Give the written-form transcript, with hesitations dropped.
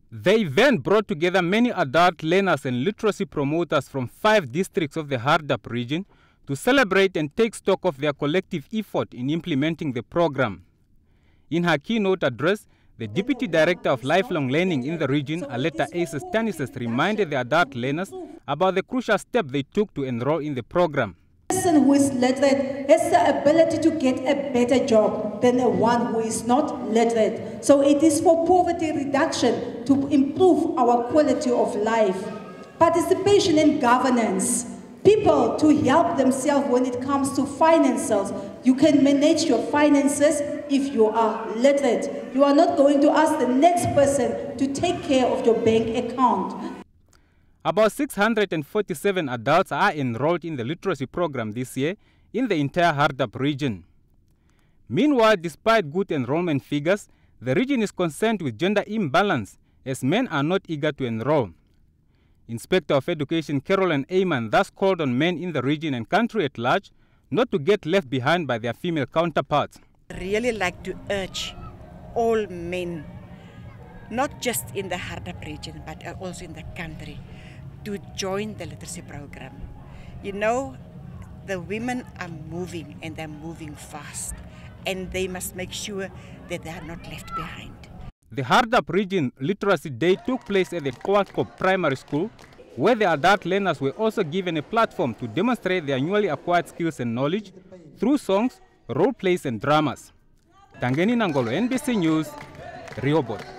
The event brought together many adult learners and literacy promoters from 5 districts of the Hardap region to celebrate and take stock of their collective effort in implementing the program. In her keynote address, the Deputy Director of Lifelong Learning in the region, Aletta Aces Stanises, reminded the adult learners about the crucial step they took to enroll in the program. A person who is literate has the ability to get a better job than the one who is not literate. So it is for poverty reduction to improve our quality of life. Participation in governance. People to help themselves when it comes to finances. You can manage your finances if you are literate. You are not going to ask the next person to take care of your bank account. About 647 adults are enrolled in the literacy program this year in the entire Hardap region. Meanwhile, despite good enrollment figures, the region is concerned with gender imbalance as men are not eager to enroll. Inspector of Education Caroline Ayman thus called on men in the region and country at large not to get left behind by their female counterparts. I really like to urge all men, not just in the Hardap region, but also in the country, to join the literacy program. You know, the women are moving and they're moving fast, and they must make sure that they are not left behind. The Hardap Region Literacy Day took place at the Coalcop Primary School, where the adult learners were also given a platform to demonstrate their newly acquired skills and knowledge through songs, role plays and dramas. Tangeni Nangolo, NBC News, Rehoboth.